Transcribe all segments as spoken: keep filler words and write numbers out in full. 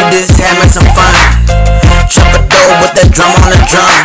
this, having some fun. Chop a door with that drum on the drum.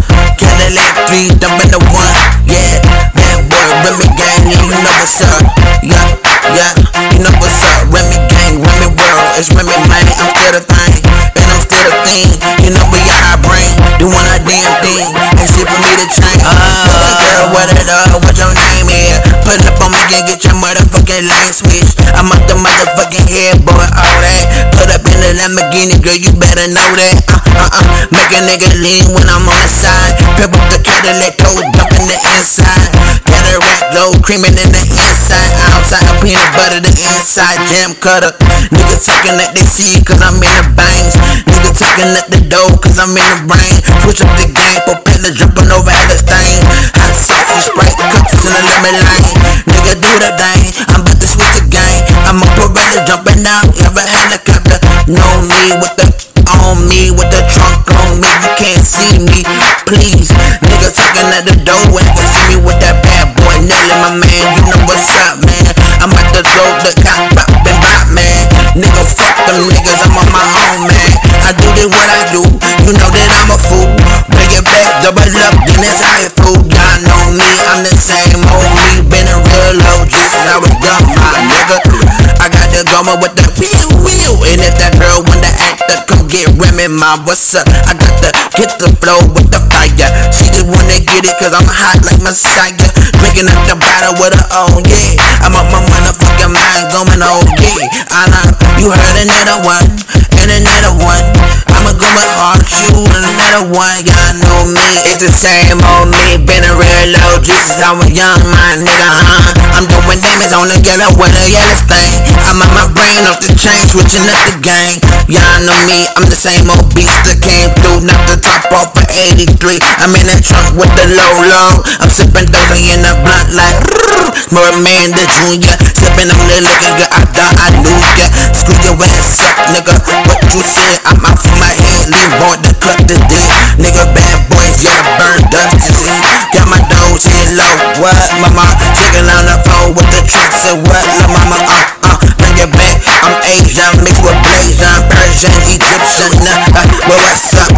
Cadillac three, dumping the one. Yeah, bad boy, Remy gang, yeah, you know what's up. Yeah, yeah, you know what's up. Remy gang, Remy world, it's Remy man. I'm still the thing, and I'm still the thing. You know we got our brain, doing our damn thing. Ain't shit for me to change. Uh, girl, what it up? What your name is? Pull up on me and get your motherfucking lane switch. I'm up the motherfucking head, boy, all that. Put up in the Lamborghini, girl, you better know that. Uh, uh, uh, make a nigga lean when I'm on the side. Pep up the Cadillac, toe dump in the inside. Cataract low, creaming in the inside. Outside, peanut butter, the inside, jam cutter. Niggas talking that they see, cause I'm in the bangs. Niggas talking at the door, cause I'm in the rain. Switch up the game, propeller jumping over Palestine. Hot sauce, Sprite, cookies in the lemon lane. Nigga do the thing, I'm about to switch the game. I'm a propeller jumping out, have a helicopter. Know me with the, on me with the trunk on me. You can't see me, please. Niggas talking at the door, and can see me with that bad boy Nelly, my man. You know what's up, man. I'm about to throw the cop pop and bop, man. Nigga, fuck them niggas, I'm on my own, man. I do this what I do, you know that I'm a fool. Bring it back, double up, then it's how it fool. Y'all know me, I'm the same old me. Been a real O G since I was young, my nigga. I got the goma with the wheel, wheel. And if that girl want to act up, come get Remy, my what's up? I got to get the flow with the fire. She just wanna get it cause I'm hot like Messiah. Drinking up the bottle with her own, yeah. I'm up my motherfucking mind going on, yeah. I know, you heard another one, and another one. I'ma go with hard shoe and another one. Y'all know me, it's the same old me. Been a real O G since I was young, my nigga, huh? I'm doing damage on the yellow with a yellow thing. I'm on my brain off the chain, switching up the gang. Y'all know me, I'm the same old beast that came through, knocked the top off for eighty-three. I'm in that trunk with the low low. I'm sipping those in the blunt like more man the junior. Sipping on the liquor, girl, I thought I knew ya. Screw your ass up, nigga. What you said? I'm out for my head, leave boy to cut the dick. Nigga, bad boys, yeah, burn dust and see. Got my doors here low. What, mama? Chicken on the phone with the tricks and what, la mama? Uh, uh, bring it back. I'm Asian, mixed with Blasian, Persian, Egyptian. Uh, uh, well, what's up?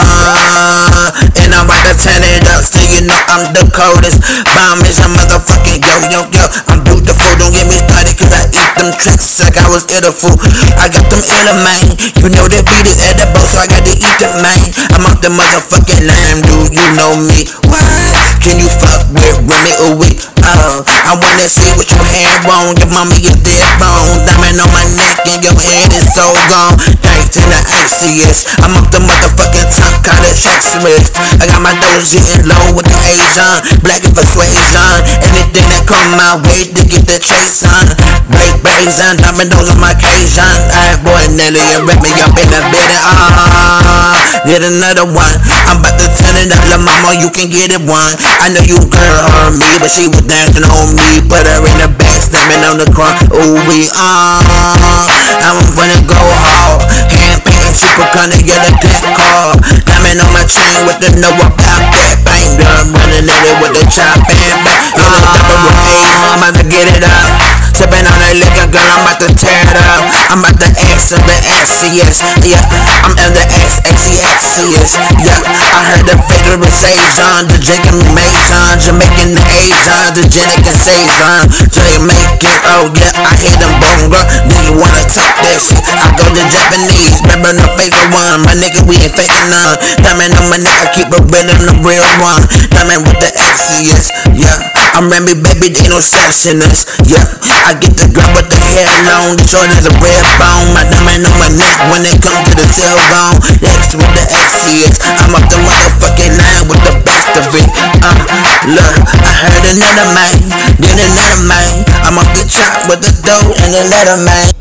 Uh, and I'm about to turn it up, so you know I'm the coldest. Bomb is a motherfucking yo, yo, yo. I'm beautiful, don't get me started, cause I eat them tricks like I was edible. I got them iller, man. You know that beat is edible, so I got to eat them, man. I'm off the motherfucking line, dude, you know me. What? Can you fuck with Remy or we? Oh, I wanna see what you have on. Your mama is dead wrong. Diamond on my neck and your head is so gone. Thanks to the iciness, I'm up the motherfucking top, call it sexuous. I got my doors getting low with the Asian, black and persuasion. Anything that come my way to get the chase on. Break blazing, diamond those on my Cajun. Alright, boy, Nelly and Remy up in the bed. Ah, get another one. I'm about to turn it up, la mama, you can get it one. I know you girl heard me, but she was dancing on me. Put her in the back, slamming on the car. Ooh, we on. I'm gonna go hard. Hand painting, super kinda get a black car. Diamond on my chain with the know about that. Bang, done running at it with the chop and back. I'm about to get it up. Sipping on that liquor, girl, I'm about to tear it up. I'm about to X of the S C S. Yeah, I'm in the X X E X C S. Yeah, I heard the favorite Saison, the Jacob Mason, Jamaican the Asian, the Janet and Saison, Jamaican. Oh yeah, I hear them bonga. Do you wanna talk that shit? I go to Japanese, remember the favorite one. My nigga, we ain't faking none. Diamond on my neck, I keep it real in the real one. Diamond with the X C S. Yeah, I'm Remy, baby, they no sectioners. Yeah, I get the girl with the hair long, the short is a red bone. My diamond on my neck when it comes to the tail bone. Next with the X C S, I'm up the motherfucking line with the best of it. Uh, look, I heard another man, then another man. I'm up the chop with the dough and another man.